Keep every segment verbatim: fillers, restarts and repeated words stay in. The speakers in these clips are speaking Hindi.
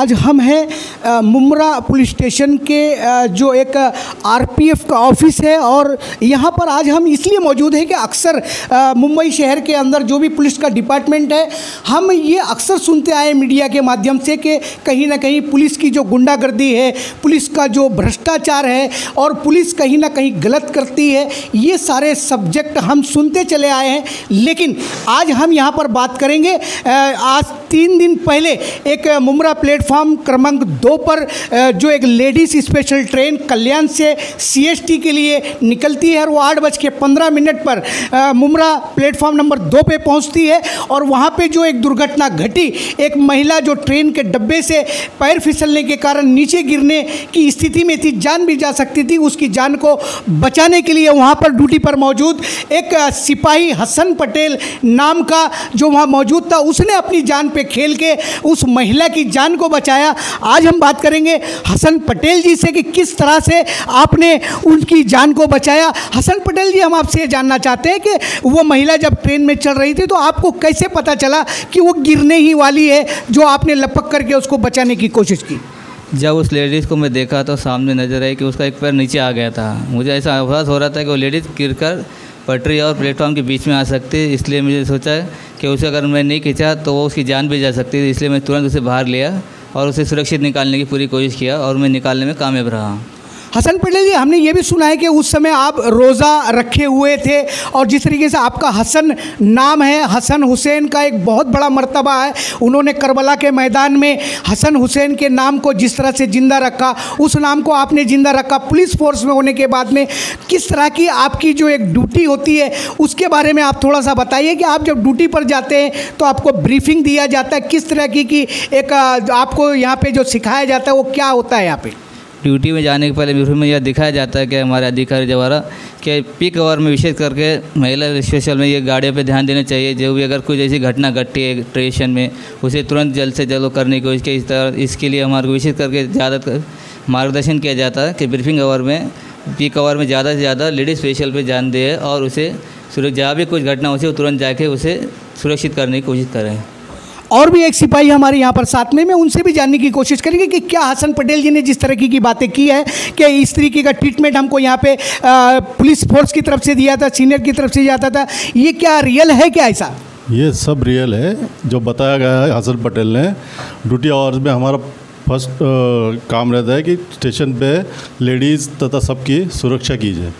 आज हम हैं मुम्बरा पुलिस स्टेशन के जो एक आरपीएफ का ऑफिस है और यहाँ पर आज हम इसलिए मौजूद हैं कि अक्सर मुंबई शहर के अंदर जो भी पुलिस का डिपार्टमेंट है, हम ये अक्सर सुनते आए मीडिया के माध्यम से कि कहीं ना कहीं पुलिस की जो गुंडागर्दी है, पुलिस का जो भ्रष्टाचार है और पुलिस कहीं ना कहीं गलत करती है, ये सारे सब्जेक्ट हम सुनते चले आए हैं। लेकिन आज हम यहाँ पर बात करेंगे, आज तीन दिन पहले एक मुम्बरा प्लेटफॉर्म क्रमांक दो पर जो एक लेडीज़ स्पेशल ट्रेन कल्याण से सीएसटी के लिए निकलती है और वो आठ बज के पंद्रह मिनट पर मुम्बरा प्लेटफॉर्म नंबर दो पे पहुंचती है और वहां पे जो एक दुर्घटना घटी, एक महिला जो ट्रेन के डब्बे से पैर फिसलने के कारण नीचे गिरने की स्थिति में थी, जान भी जा सकती थी, उसकी जान को बचाने के लिए वहाँ पर ड्यूटी पर मौजूद एक सिपाही हसन पटेल नाम का जो वहाँ मौजूद था, उसने अपनी जान पे खेल के उस महिला की जान को बचाया। आज हम बात करेंगे हसन पटेल जी से कि किस तरह से आपने उनकी जान को बचाया। हसन पटेल जी, हम आपसे जानना चाहते हैं कि वो महिला जब ट्रेन में चल रही थी तो आपको कैसे पता चला कि वो गिरने ही वाली है, जो आपने लपक करके उसको बचाने की कोशिश की? जब उस लेडीज़ को मैं देखा तो सामने नज़र आई कि उसका एक पैर नीचे आ गया था। मुझे ऐसा आभास हो रहा था कि वो लेडीज़ गिरकर पटरी और प्लेटफॉर्म के बीच में आ सकती है, इसलिए मुझे सोचा कि उसे अगर मैं नहीं खींचा तो वो उसकी जान भी जा सकती थी, इसलिए मैं तुरंत उसे बाहर लिया और उसे सुरक्षित निकालने की पूरी कोशिश किया और मैं निकालने में कामयाब रहा। हसन पटेल जी, हमने ये भी सुना है कि उस समय आप रोज़ा रखे हुए थे और जिस तरीके से आपका हसन नाम है, हसन हुसैन का एक बहुत बड़ा मर्तबा है। उन्होंने करबला के मैदान में हसन हुसैन के नाम को जिस तरह से ज़िंदा रखा, उस नाम को आपने ज़िंदा रखा। पुलिस फोर्स में होने के बाद में किस तरह की आपकी जो एक ड्यूटी होती है उसके बारे में आप थोड़ा सा बताइए कि आप जब ड्यूटी पर जाते हैं तो आपको ब्रीफिंग दिया जाता है, किस तरह की कि एक आपको यहाँ पर जो सिखाया जाता है वो क्या होता है? यहाँ पर ड्यूटी में जाने के पहले ब्रीफिंग में यह दिखाया जाता है कि हमारे अधिकारी द्वारा कि पीक आवर में विशेष करके महिला स्पेशल में ये गाड़ियों पे ध्यान देना चाहिए। जो भी अगर कोई ऐसी घटना घटती है स्टेशन में, उसे तुरंत जल्द से जल्द करने की कोशिश की। इस तरह इसके लिए हमारे को विशेष करके ज़्यादा मार्गदर्शन किया जाता है कि ब्रीफिंग आवर में, पीक आवर में ज़्यादा से ज़्यादा लेडीज़ स्पेशल पर ध्यान दे और उसे सुरक्षित, जहाँ भी कुछ घटना हो वो तुरंत जाके उसे सुरक्षित करने की कोशिश करें। और भी एक सिपाही हमारे यहाँ पर साथ में, मैं उनसे भी जानने की कोशिश करेंगे कि क्या हसन पटेल जी ने जिस तरह की बातें की है कि इस तरीके का ट्रीटमेंट हमको यहाँ पे आ, पुलिस फोर्स की तरफ से दिया था, सीनियर की तरफ से जाता था, ये क्या रियल है? क्या ऐसा? ये सब रियल है जो बताया गया है हसन पटेल ने। ड्यूटी आवर्स में हमारा फर्स्ट आ, काम रहता है कि स्टेशन पे लेडीज़ तथा सबकी सुरक्षा की जाए।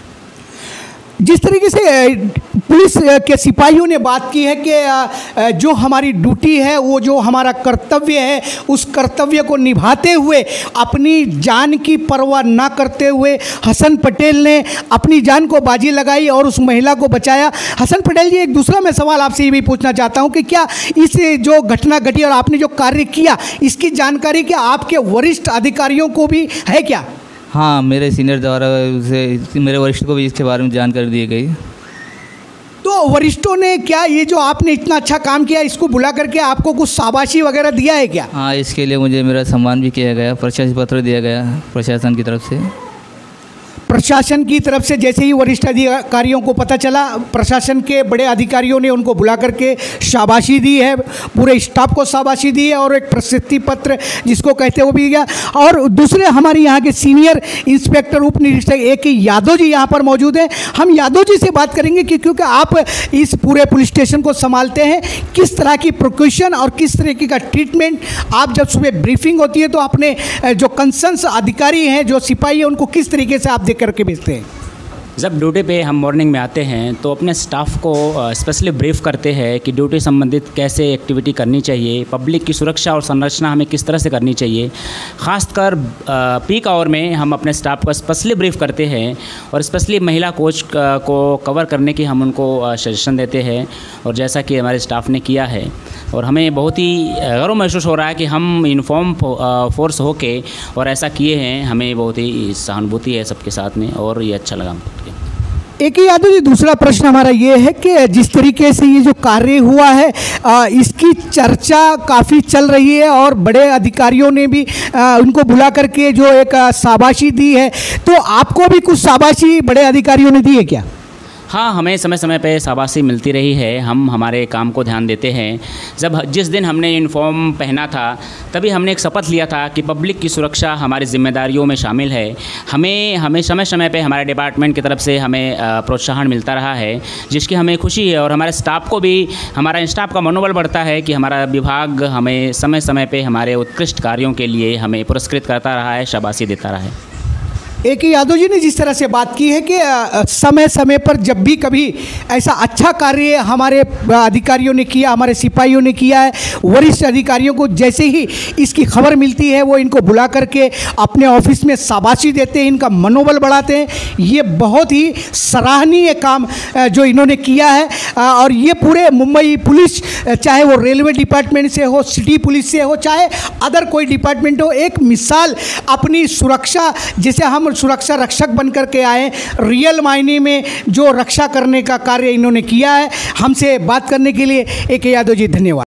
जिस तरीके से पुलिस के सिपाहियों ने बात की है कि जो हमारी ड्यूटी है, वो जो हमारा कर्तव्य है, उस कर्तव्य को निभाते हुए अपनी जान की परवाह ना करते हुए हसन पटेल ने अपनी जान को बाजी लगाई और उस महिला को बचाया। हसन पटेल जी, एक दूसरा मैं सवाल आपसे ये भी पूछना चाहता हूँ कि क्या इस जो घटना घटी और आपने जो कार्य किया, इसकी जानकारी क्या आपके वरिष्ठ अधिकारियों को भी है क्या? हाँ, मेरे सीनियर द्वारा उसे, मेरे वरिष्ठ को भी इसके बारे में जानकारी दी गई। तो वरिष्ठों ने क्या ये जो आपने इतना अच्छा काम किया, इसको बुला करके आपको कुछ शाबाशी वगैरह दिया है क्या? हाँ, इसके लिए मुझे मेरा सम्मान भी किया गया, प्रशस्ति पत्र दिया गया प्रशासन की तरफ से। प्रशासन की तरफ से जैसे ही वरिष्ठ अधिकारियों को पता चला, प्रशासन के बड़े अधिकारियों ने उनको बुला करके शाबाशी दी है, पूरे स्टाफ को शाबाशी दी है और एक प्रशस्ति पत्र जिसको कहते हैं वो भी गया। और दूसरे हमारे यहाँ के सीनियर इंस्पेक्टर उप निरीक्षक ए के यादव जी यहाँ पर मौजूद हैं। हम यादव जी से बात करेंगे कि क्योंकि आप इस पूरे पुलिस स्टेशन को संभालते हैं, किस तरह की प्रिकॉशन और किस तरीके का ट्रीटमेंट आप जब सुबह ब्रीफिंग होती है तो अपने जो कंसर्न अधिकारी हैं, जो सिपाही हैं, उनको किस तरीके से आप देख करके भेजते हैं? जब ड्यूटी पे हम मॉर्निंग में आते हैं तो अपने स्टाफ को स्पेशली ब्रीफ करते हैं कि ड्यूटी संबंधित कैसे एक्टिविटी करनी चाहिए, पब्लिक की सुरक्षा और संरचना हमें किस तरह से करनी चाहिए। ख़ासकर पीक आवर में हम अपने स्टाफ को स्पेशली ब्रीफ करते हैं और स्पेशली महिला कोच को कवर करने की हम उनको सजेशन देते हैं और जैसा कि हमारे स्टाफ ने किया है और हमें बहुत ही गर्व महसूस हो रहा है कि हम यूनिफॉर्म फोर्स होके और ऐसा किए हैं। हमें बहुत ही सहानुभूति है सबके साथ में और ये अच्छा लगा। एक ही यादव जी, दूसरा प्रश्न हमारा ये है कि जिस तरीके से ये जो कार्य हुआ है, आ, इसकी चर्चा काफ़ी चल रही है और बड़े अधिकारियों ने भी आ, उनको बुला करके जो एक शाबाशी दी है, तो आपको भी कुछ शाबाशी बड़े अधिकारियों ने दी है क्या? हाँ, हमें समय समय पे शाबाशी मिलती रही है। हम हमारे काम को ध्यान देते हैं। जब जिस दिन हमने यूनिफॉर्म पहना था तभी हमने एक शपथ लिया था कि पब्लिक की सुरक्षा हमारी जिम्मेदारियों में शामिल है। हमें हमें समय समय पे हमारे डिपार्टमेंट की तरफ से हमें प्रोत्साहन मिलता रहा है, जिसकी हमें खुशी है। और हमारे स्टाफ को भी, हमारा स्टाफ का मनोबल बढ़ता है कि हमारा विभाग हमें समय समय पे हमारे उत्कृष्ट कार्यों के लिए हमें पुरस्कृत करता रहा है, शाबाशी देता रहा है। एक यादव जी ने जिस तरह से बात की है कि समय समय पर जब भी कभी ऐसा अच्छा कार्य हमारे अधिकारियों ने किया, हमारे सिपाहियों ने किया है, वरिष्ठ अधिकारियों को जैसे ही इसकी खबर मिलती है वो इनको बुला करके अपने ऑफिस में शाबाशी देते हैं, इनका मनोबल बढ़ाते हैं। ये बहुत ही सराहनीय काम जो इन्होंने किया है। और ये पूरे मुंबई पुलिस, चाहे वो रेलवे डिपार्टमेंट से हो, सिटी पुलिस से हो, चाहे अदर कोई डिपार्टमेंट हो, एक मिसाल अपनी सुरक्षा, जैसे हम सुरक्षा रक्षक बन करके आए, रियल मायने में जो रक्षा करने का कार्य इन्होंने किया है। हमसे बात करने के लिए ए के यादव जी धन्यवाद।